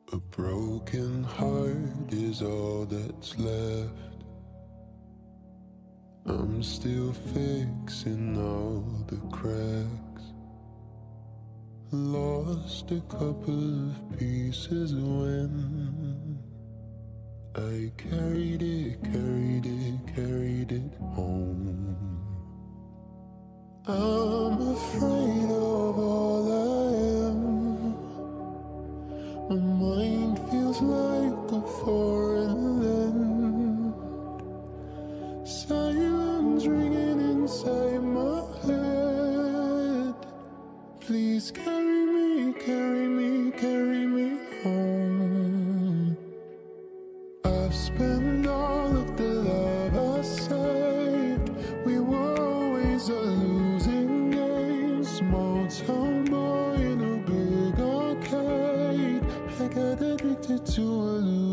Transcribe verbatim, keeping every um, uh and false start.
A broken heart is all that's left. I'm still fixing all the cracks. Lost a couple of pieces when I carried it, carried it, carried it home. I'm afraid of all I am. My mind feels like a foreign land. Silence ringing inside my head. Please carry me, carry me, carry me home. I've spent all of the love I saved. We were always a losing game. Small town boy in a big arcade. I got addicted to a losing